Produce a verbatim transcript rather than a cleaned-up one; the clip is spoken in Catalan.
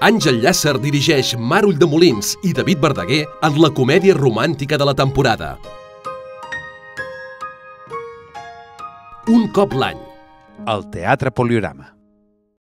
Àngel Llàcer dirigeix Mar Ulldemolins i David Verdaguer en la comèdia romàntica de la temporada. Un cop l'any. Al Teatre Poliorama.